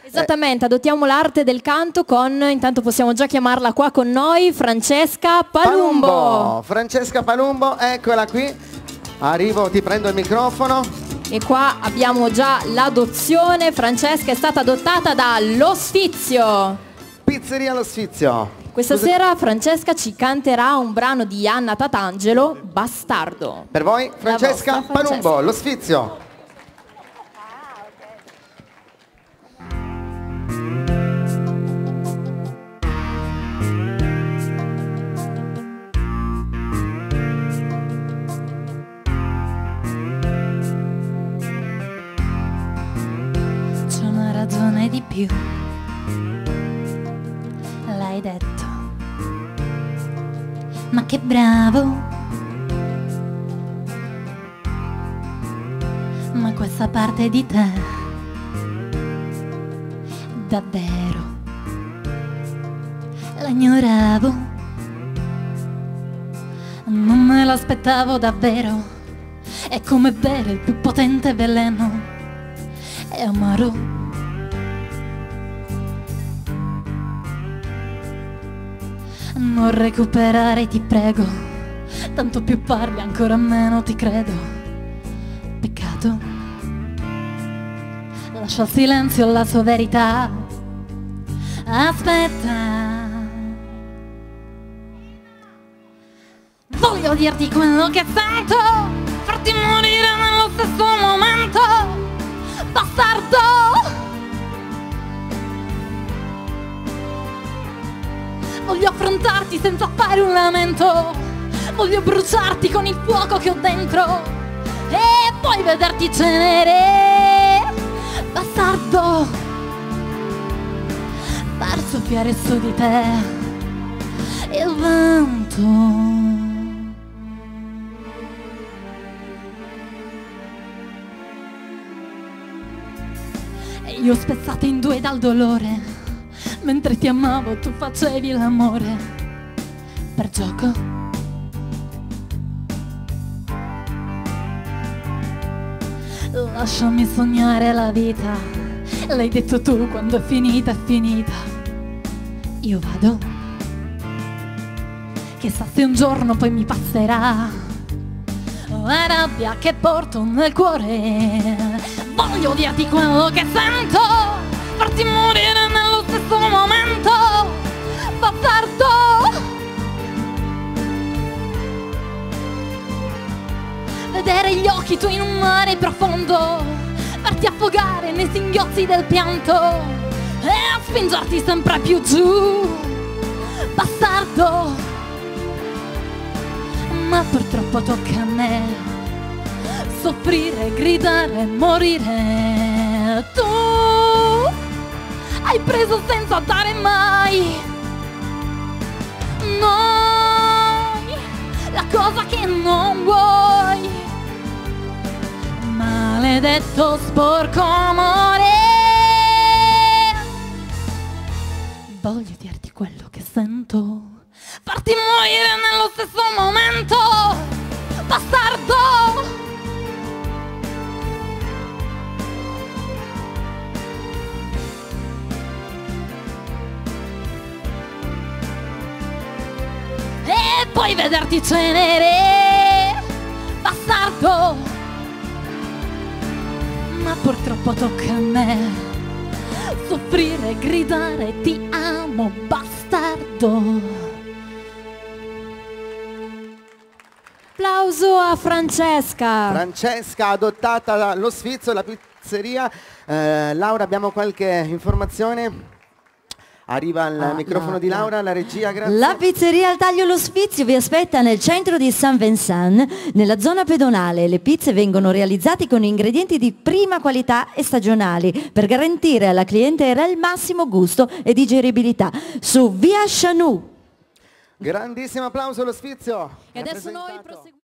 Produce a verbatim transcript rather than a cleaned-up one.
Esattamente, adottiamo l'arte del canto con, intanto possiamo già chiamarla qua con noi, Francesca Palumbo. Palumbo. Francesca Palumbo, eccola qui. Arrivo, ti prendo il microfono. E qua abbiamo già l'adozione. Francesca è stata adottata da Lo Sfizio. Pizzeria Lo Sfizio. Questa Scusa. sera Francesca ci canterà un brano di Anna Tatangelo, Bastardo. Per voi Francesca vostra, Francesca. Palumbo, Lo Sfizio. C'è una ragione di più, l'hai detto, ma che bravo. Ma questa parte di te, davvero, la ignoravo. Non me l'aspettavo davvero. È come bere il più potente veleno. È amaro. Non recuperare, ti prego. Tanto più parli, ancora meno ti credo. Peccato. Lascia il silenzio la sua verità. Aspetta. Voglio dirti quello che sento, farti morire nello stesso momento. Bastardo! Voglio affrontarti senza fare un lamento. Voglio bruciarti con il fuoco che ho dentro e poi vederti cenere. Bastardo! Far soffiare su di te il vento. E io spezzata in due dal dolore, mentre ti amavo tu facevi l'amore per gioco. Lasciami sognare la vita, l'hai detto tu, quando è finita è finita. Io vado, chissà se un giorno poi mi passerà la rabbia che porto nel cuore. Voglio dirti quello che sento, farti morire nello stesso momento. Bastardo! Vedere gli occhi tu in un mare profondo, farti affogare nei singhiozzi del pianto e spingerti sempre più giù. Bastardo! Ma purtroppo tocca a me soffrire, gridare, morire. Tu hai preso senza dare mai. Noi la cosa che non vuoi. Maledetto sporco amore. Voglio dirti quello che sento, farti morire nello stesso momento. Bastardo! E poi vederti cenere. Bastardo! Ma purtroppo tocca a me soffrire, gridare ti amo, bastardo. Applauso a Francesca. Francesca adottata dallo Sfizio, la pizzeria. Eh, Laura, abbiamo qualche informazione? Arriva il Ah, microfono no, di no. Laura, la regia, grazie. La pizzeria al taglio Lo Sfizio vi aspetta nel centro di Saint Vincent, nella zona pedonale. Le pizze vengono realizzate con ingredienti di prima qualità e stagionali per garantire alla clientela il massimo gusto e digeribilità. Su via Chanou. Grandissimo applauso allo Sfizio. E adesso noi Rappresentato. proseguiamo.